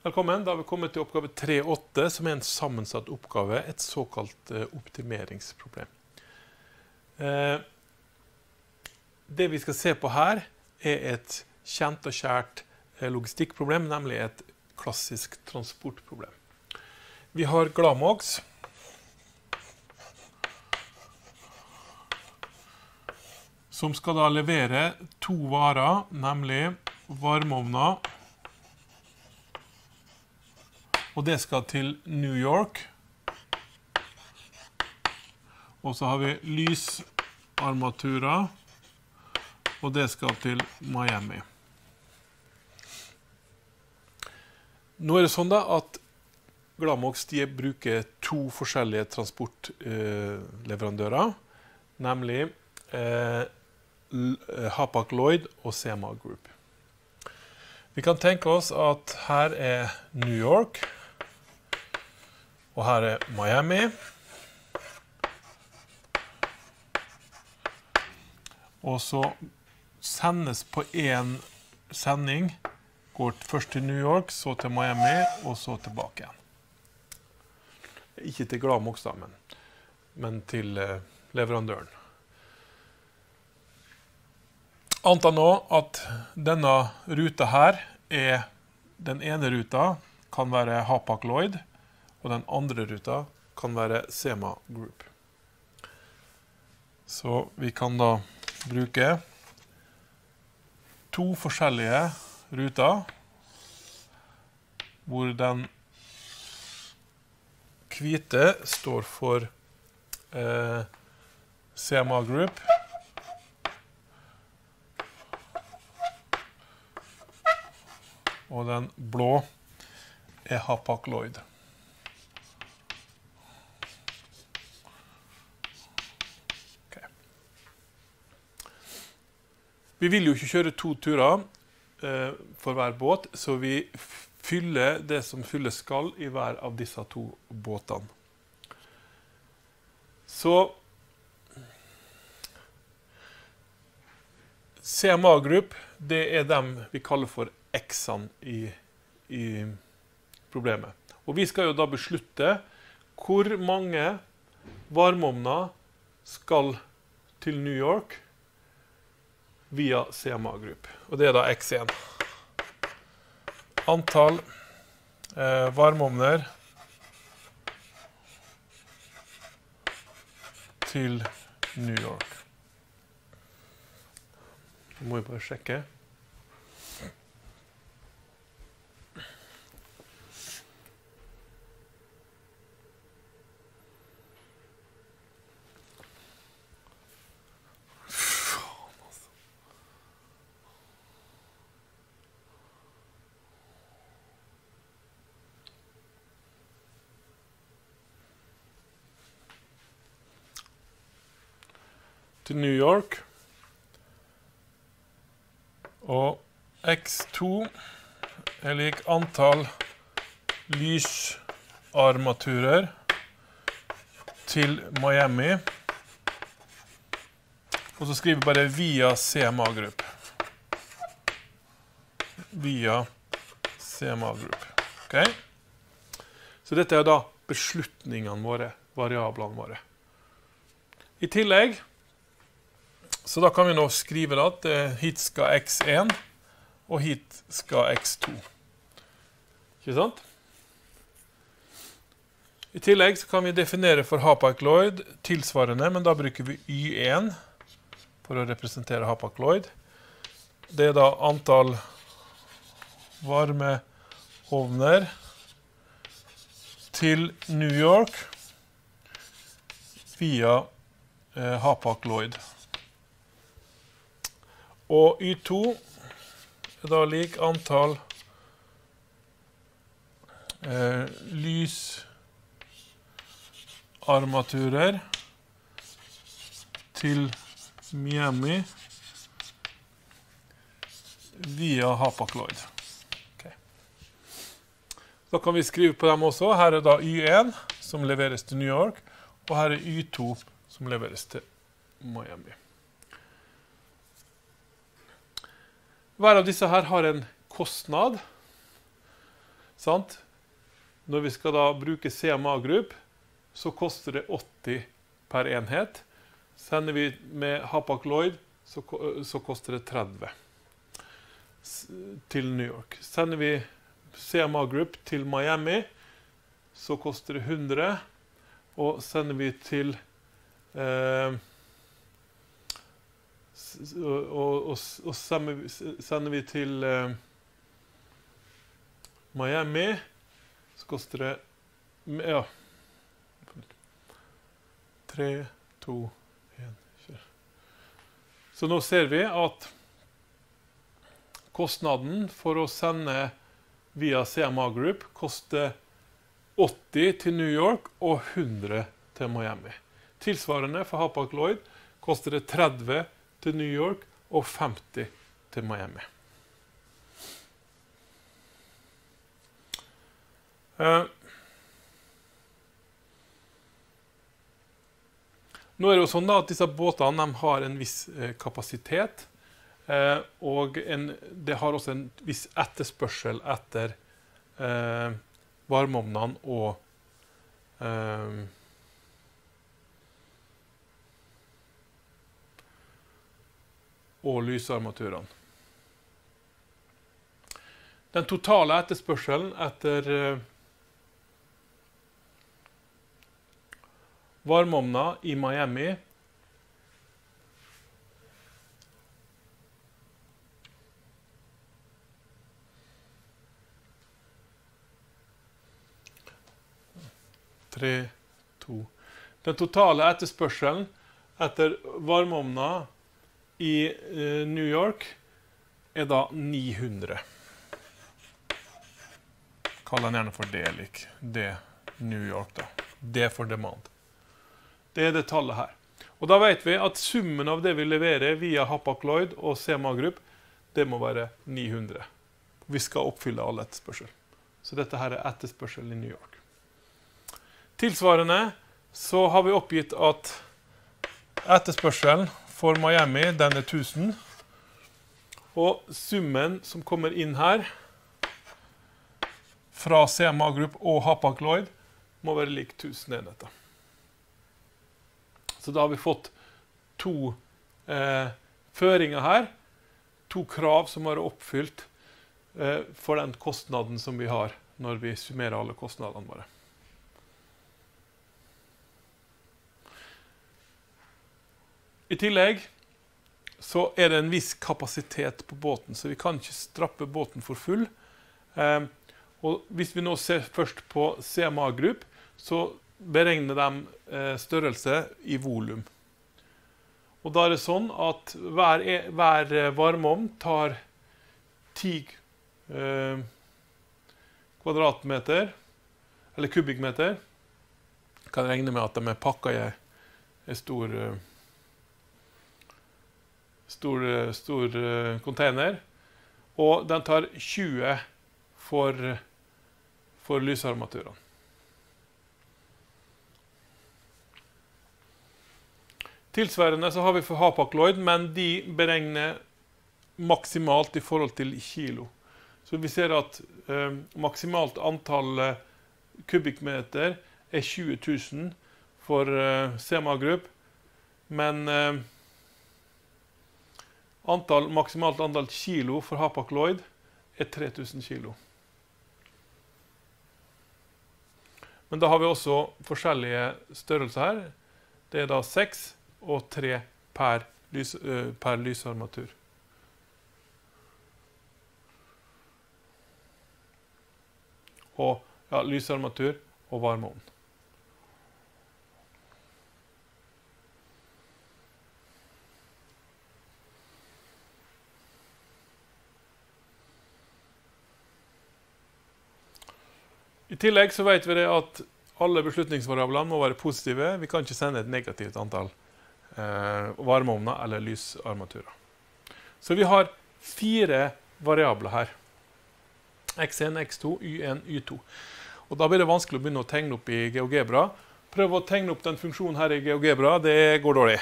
Velkommen, da har vi kommet til oppgave 3.8, som er en sammensatt oppgave, et såkalt optimeringsproblem. Det vi skal se på her er et kjent og kjært logistikkproblem, nemlig et klassisk transportproblem. Vi har Glamox, som skal da levere to varer, nemlig varmeovner, og det skal til New York. Og så har vi lysarmaturer, og det skal til Miami. Nå er det sånn da at Glamox bruker to forskjellige transportleverandører, nemlig Hapag-Lloyd og CMA Group. Vi kan tenke oss at her er New York, og her er Miami. Og så sendes på en sending, går først til New York, så til Miami, og så tilbake igjen. Ikke til Glamox da, men til leverandøren. Anta nå at denne ruta her den ene ruta kan være Hapag-Lloyd, og den andre ruta kan være CMA Group. Så vi kan da bruke to forskjellige ruter, hvor den hvite står for CMA Group, og den blå er Hapag-Lloyd. Okay. Vi vil jo ikke kjøre to turer for hver båt, så vi fyller det som fylles skal i hver av disse to båtene. Så CMA Group, det er dem vi kaller for X-ene i problemet. Og vi skal jo da beslutte hvor mange varmeovner skal til New York via CMA Group. Og det er da X1. Antall varmeovner til New York. Nå må jeg bare sjekke. Til New York, og X2 er lik antall lysarmaturer til Miami, og så skriver vi bare via CMA Group. Via CMA Group. Okay? Så dette er da beslutningene våre, variablene våre. I tillegg, så da kan vi nå skrive at hit skal X1, og hit skal X2. Ikke sant? I tillegg så kan vi definere for Hapag-Lloyd tilsvarende, men da bruker vi Y1 for å representere Hapag-Lloyd. Det er da antall varmeovner til New York via Hapag-Lloyd. Og Y2 er da lik antall lysarmaturer til Miami via Hapag-Lloyd. Okay. Da kan vi skrive på dem også. Her er da Y1 som leveres til New York, og her er Y2 som leveres til Miami. Hver av disse her har en kostnad. Sant? Når vi skal da bruke CMA Group, så koster det 80 per enhet. Sender vi med Hapag-Lloyd, så koster det 30 til New York. Sender vi CMA Group til Miami, så koster det 100. Og sender vi til sender vi til Miami, så koster det 3, 2, 1, 4. Så nå ser vi at kostnaden for å sende via CMA Group koster 80 til New York og 100 til Miami. Tilsvarende for Hapag-Lloyd koster det 30 til New York og 50 til Miami. Nå er det jo sånn da at disse båtene de har en viss kapasitet, og det har også en viss etterspørsel etter varmeovnene og lysarmaturene. Den totale etterspørselen etter varmeovner i Miami Den totale etterspørselen etter varmeovner i New York er da 900. Kall den gjerne for D-lik. Det New York da. Det for demand. Det er det tallet her. Og da vet vi at summen av det vi leverer via Hapag-Lloyd og CMA Group, det må være 900. Vi skal oppfylle all etterspørsel. Så dette her er etterspørsel i New York. Tilsvarende så har vi oppgitt at etterspørselen for Miami, den er 1000. Og summen som kommer inn her, fra CMA Group og Hapag-Lloyd, må være lik 1000 enheter. Så da har vi fått to føringer her, to krav som er oppfylt for den kostnaden som vi har når vi summerer alle kostnadene våre. I tillegg så er det en viss kapasitet på båten, så vi kan ikke strappe båten for full. Og hvis vi nå ser først på CMA Group, så beregner de størrelse i volum. Og da er det sånn at hver varmeovn tar 10 kvadratmeter, eller kubikkmeter. Jeg kan regne med at de er pakket i en stor container, og den tar 20 for lysarmaturene. Tilsvarende så har vi for Hapag-Lloyd, men de beregner maksimalt i forhold til kilo. Så vi ser at maksimalt antall kubikkmeter er 20 000 for CMA Group, men maksimalt antall kilo for Hapag-Lloyd er 3000 kilo. Men da har vi også forskjellige størrelser her. Det er da 6 og 3 per lysarmatur. Og ja, lysarmatur og varmeovn. I tillegg så vet vi det at alle beslutningsvariablene må være positive. Vi kan ikke sende et negativt antall varmeovner eller lysarmaturer. Så vi har 4 variabler her. X1, X2, Y1, Y2. Og da blir det vanskelig å begynne å tegne opp i GeoGebra. Prøv å tegne opp den funksjonen her i GeoGebra. Det går dårlig.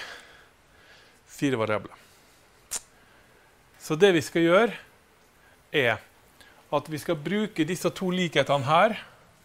4 variabler. Så det vi skal gjøre er at vi skal bruke disse to likhetene her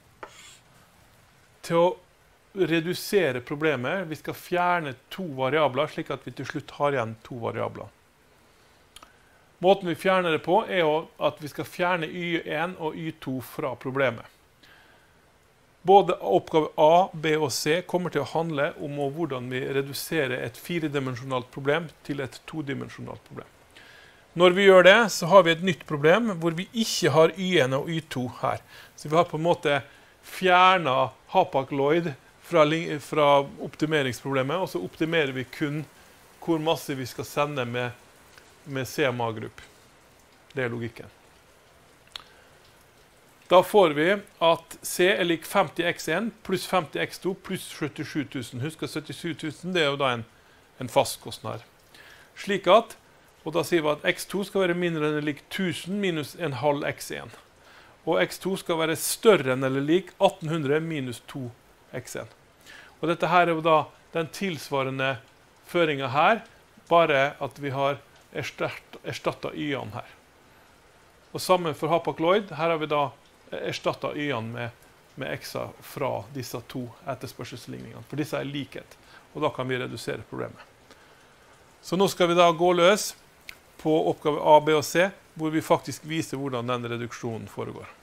til å redusere problemet. Vi skal fjerne to variabler, slik at vi til slutt har igjen to variabler. Måten vi fjerner det på er at vi skal fjerne y1 og y2 fra problemet. Både oppgave A, B og C kommer til å handle om hvordan vi reduserer et firedimensjonalt problem til et todimensjonalt problem. Når vi gjør det, så har vi et nytt problem hvor vi ikke har y1 og y2 her. Så vi har på en måte fjernet Hapag-Lloyd fra optimeringsproblemet, og så optimerer vi kun hvor masse vi skal sende med CMA-grupp. Det er logikken. Da får vi at C er lik 50x1 pluss 50x2 pluss 77 000. Husk at 77 000 det er jo da en fast kostnad. Slik at, og da sier vi at x2 skal være mindre enn eller lik 1000 minus en halv x1. Og x2 skal være større enn eller lik 1800 minus 2x1. Og dette her er jo da den tilsvarende føringen her, bare at vi har erstattet y-ene her. Og sammen for Hapag-Lloyd, her har vi da erstattet y-ene med x-a fra disse to etterspørselsligningene. For disse er likhet, og da kan vi redusere problemet. Så nå skal vi da gå løs på oppgave A, B og C, hvor vi faktisk viser hvordan den reduksjonen foregår.